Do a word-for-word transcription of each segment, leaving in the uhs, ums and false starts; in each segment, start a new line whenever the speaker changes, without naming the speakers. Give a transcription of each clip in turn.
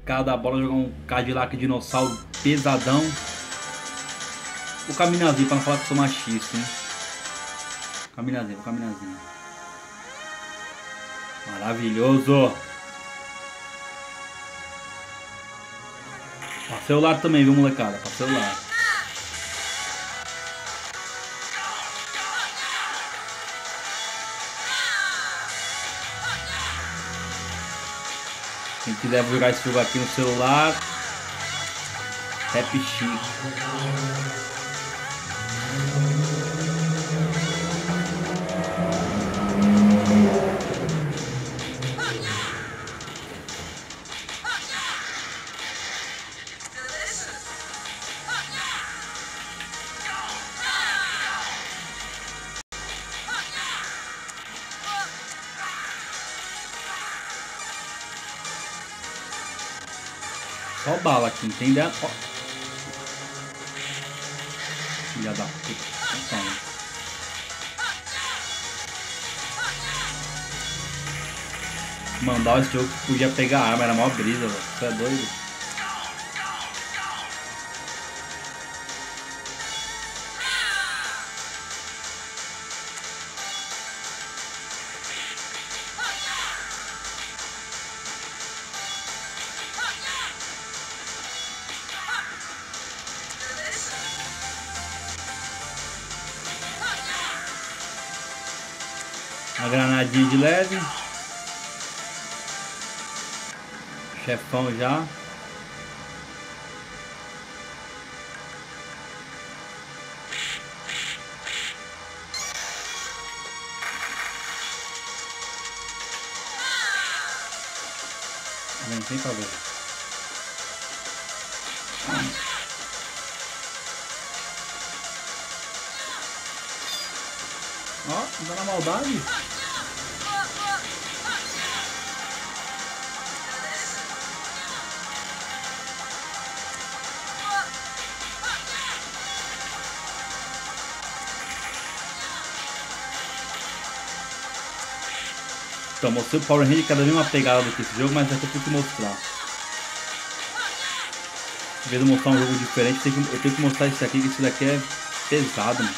Cada bola jogar um Cadillac dinossauro pesadão. Vou caminhazinho pra não falar que eu sou machista, hein? Caminhazinho, vou caminhazinho. Maravilhoso! Passei o lado também, viu, molecada? Passei o lado. Quem quiser jogar esse jogo aqui no celular, Rap Chico. Só bala aqui, entendeu? Ó. Filha da puta. Toma. Mandar esse jogo que podia pegar arma, era mó brisa, velho. Você é doido? Uma granadinha de leve. Chefão já. Vem, vem pra ver. Ó, tá na maldade. Então, mostrei o Power Ranger cada vez uma pegada do que esse jogo, mas aqui eu tenho que mostrar. Em vez de mostrar um jogo diferente, eu tenho que, eu tenho que mostrar esse aqui, que esse daqui é pesado, mano.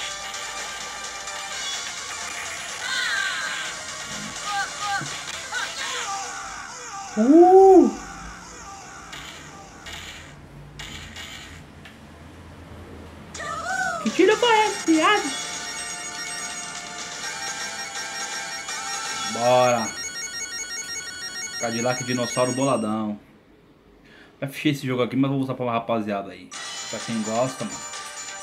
Uh! Que tiro foi esse, piada? Bora! Cadillac dinossauro boladão. Já fechei esse jogo aqui, mas vou usar pra uma rapaziada aí. Pra quem gosta, mano.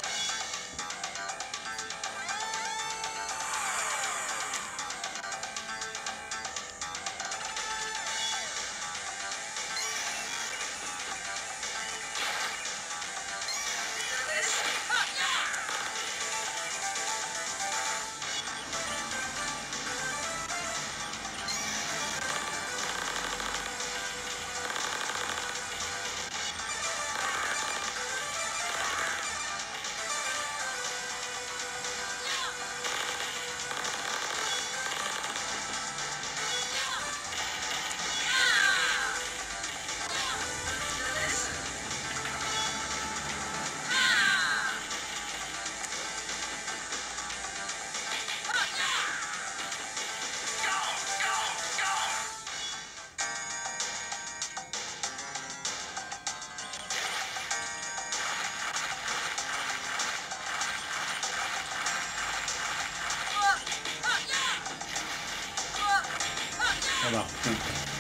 Olha lá, puta.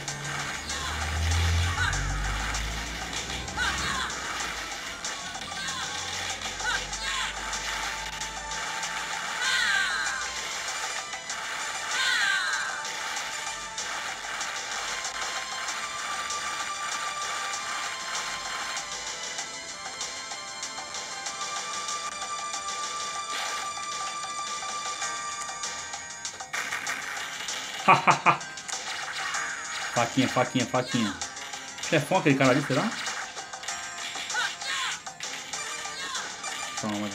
Faquinha, faquinha, faquinha. Chefão aquele cara ali, será? Toma.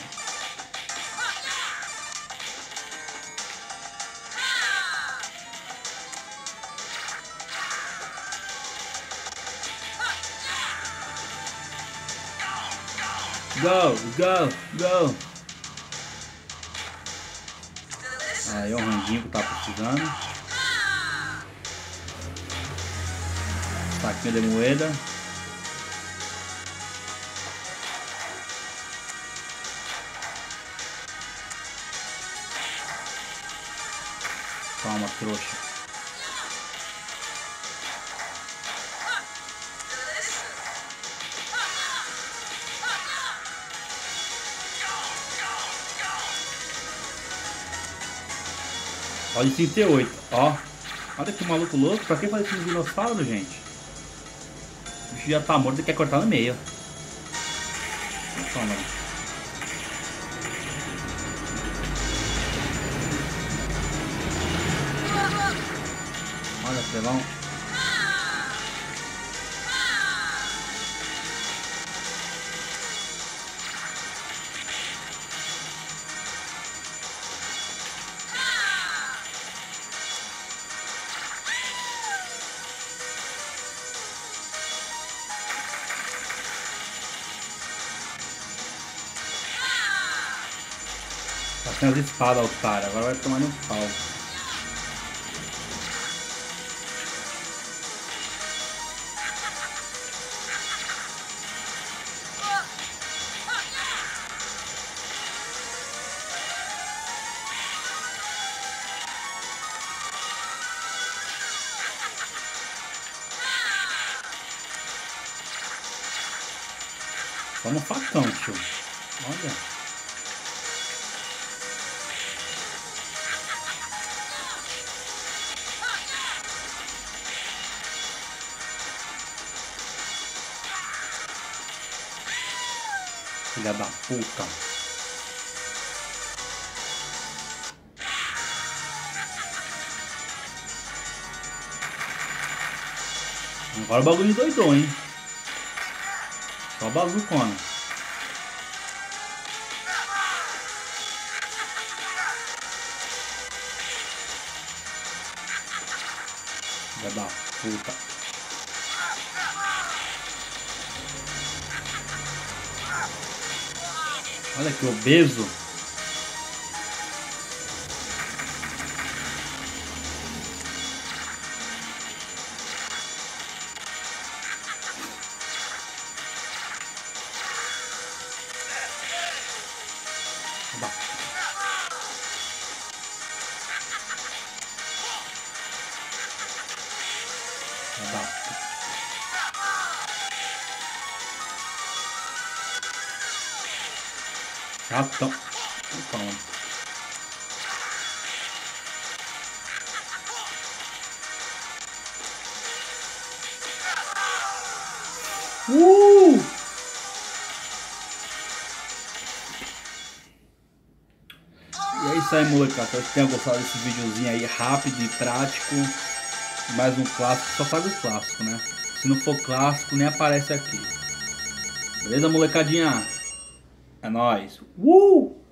Go, go, go. Aí é o ranguinho que tá precisando. Saquinho de moeda. Calma, trouxa. Olha de trinta e oito, ó. Olha que maluco louco. Pra que fazer isso no dinossauro, gente? O bicho já tá morto e quer cortar no meio. Toma. Olha, pelão. Tá sem as espadas, otário. Agora vai tomar no pau. Só no facão, tio. Olha. Filha da puta. Agora o bagulho doidou, hein? Só bazucona. Filha da puta. Olha que obeso. Oba. Oba. Chatão. Toma. Uh! E é isso aí, molecada. Espero que tenham gostado desse videozinho aí rápido e prático. Mais um clássico, só faz o clássico, né? Se não for clássico, nem aparece aqui. Beleza, molecadinha? É nóis. Uh!